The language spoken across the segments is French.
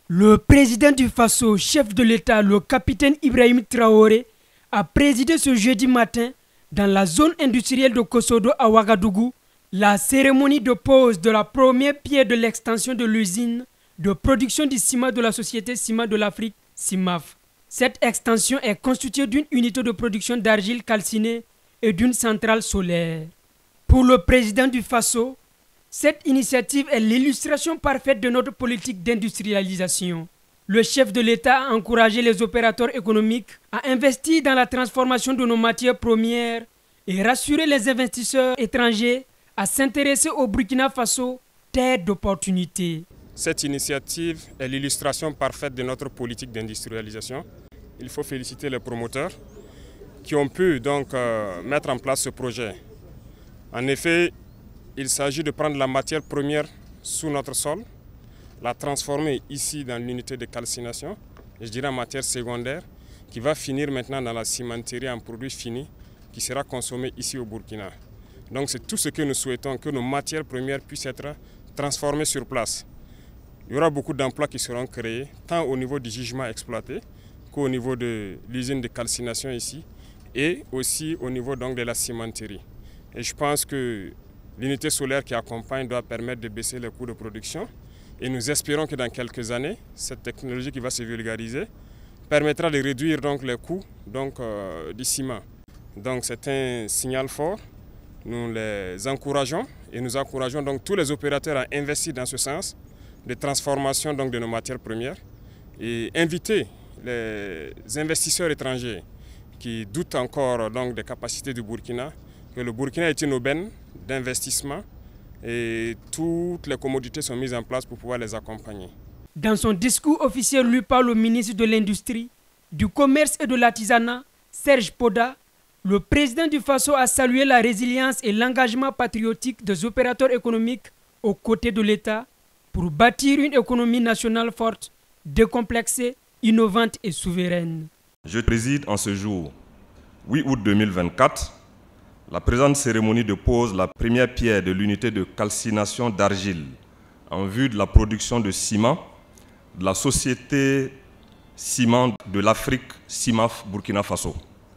Le président du Faso, chef de l'État, le capitaine Ibrahim Traoré, a présidé ce jeudi matin, dans la zone industrielle de Kosodo à Ouagadougou, la cérémonie de pose de la première pierre de l'extension de l'usine de production du ciment de la société Ciment de l'Afrique, CIMAF. Cette extension est constituée d'une unité de production d'argile calcinée et d'une centrale solaire. Pour le président du Faso, cette initiative est l'illustration parfaite de notre politique d'industrialisation. Le chef de l'État a encouragé les opérateurs économiques à investir dans la transformation de nos matières premières et rassuré les investisseurs étrangers à s'intéresser au Burkina Faso, terre d'opportunités. Cette initiative est l'illustration parfaite de notre politique d'industrialisation. Il faut féliciter les promoteurs qui ont pu donc mettre en place ce projet. En effet, il s'agit de prendre la matière première sous notre sol, la transformer ici dans l'unité de calcination, je dirais en matière secondaire, qui va finir maintenant dans la cimenterie en produit fini, qui sera consommé ici au Burkina. Donc c'est tout ce que nous souhaitons, que nos matières premières puissent être transformées sur place. Il y aura beaucoup d'emplois qui seront créés, tant au niveau du jugement exploité, qu'au niveau de l'usine de calcination ici, et aussi au niveau donc de la cimenterie. Et je pense que l'unité solaire qui accompagne doit permettre de baisser les coûts de production. Et nous espérons que dans quelques années, cette technologie qui va se vulgariser permettra de réduire donc les coûts du ciment. Donc c'est un signal fort. Nous les encourageons et nous encourageons donc tous les opérateurs à investir dans ce sens de transformation donc de nos matières premières et inviter les investisseurs étrangers qui doutent encore donc des capacités du Burkina, que le Burkina est une aubaine d'investissement et toutes les commodités sont mises en place pour pouvoir les accompagner. Dans son discours officiel lu par le ministre de l'Industrie, du Commerce et de l'Artisanat, Serge Poda, le président du Faso a salué la résilience et l'engagement patriotique des opérateurs économiques aux côtés de l'État pour bâtir une économie nationale forte, décomplexée, innovante et souveraine. Je préside en ce jour, 8 août 2024, la présente cérémonie de pose la première pierre de l'unité de calcination d'argile en vue de la production de ciment de la société Ciment de l'Afrique, CIMAF Burkina Faso.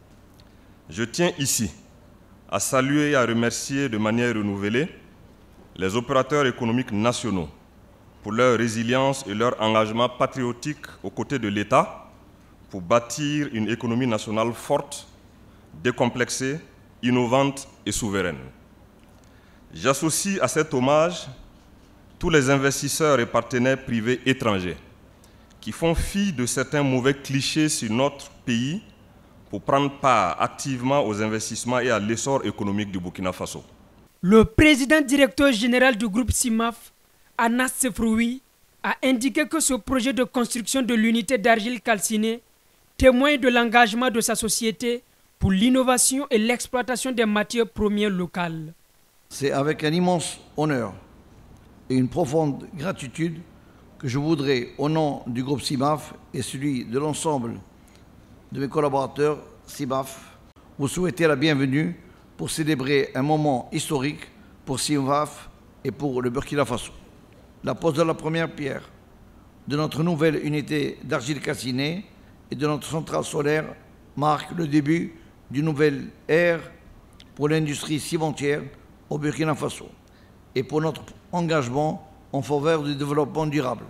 Je tiens ici à saluer et à remercier de manière renouvelée les opérateurs économiques nationaux pour leur résilience et leur engagement patriotique aux côtés de l'État pour bâtir une économie nationale forte, décomplexée, innovante et souveraine. J'associe à cet hommage tous les investisseurs et partenaires privés étrangers qui font fi de certains mauvais clichés sur notre pays pour prendre part activement aux investissements et à l'essor économique du Burkina Faso. Le président directeur général du groupe CIMAF, Anas Sefroui, a indiqué que ce projet de construction de l'unité d'argile calcinée témoigne de l'engagement de sa société pour l'innovation et l'exploitation des matières premières locales. C'est avec un immense honneur et une profonde gratitude que je voudrais, au nom du groupe CIMAF et celui de l'ensemble de mes collaborateurs CIMAF, vous souhaiter la bienvenue pour célébrer un moment historique pour CIMAF et pour le Burkina Faso. La pose de la première pierre de notre nouvelle unité d'argile calcinée et de notre centrale solaire marque le début d'une nouvelle ère pour l'industrie cimentière au Burkina Faso et pour notre engagement en faveur du développement durable.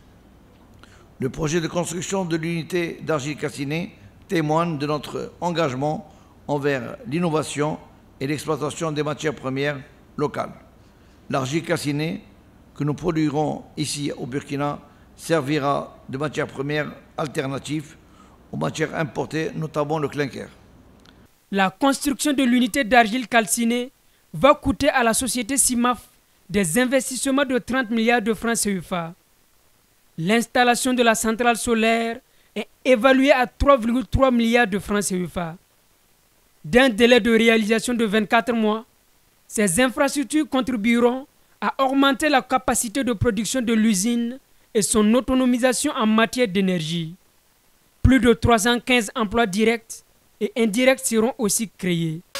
Le projet de construction de l'unité d'argile calcinée témoigne de notre engagement envers l'innovation et l'exploitation des matières premières locales. L'argile calcinée que nous produirons ici au Burkina servira de matière première alternative aux matières importées, notamment le clinker. La construction de l'unité d'argile calcinée va coûter à la société CIMAF des investissements de 30 milliards de francs CFA. L'installation de la centrale solaire est évaluée à 3,3 milliards de francs CFA. D'un délai de réalisation de 24 mois, ces infrastructures contribueront à augmenter la capacité de production de l'usine et son autonomisation en matière d'énergie. Plus de 315 emplois directs et indirects seront aussi créés.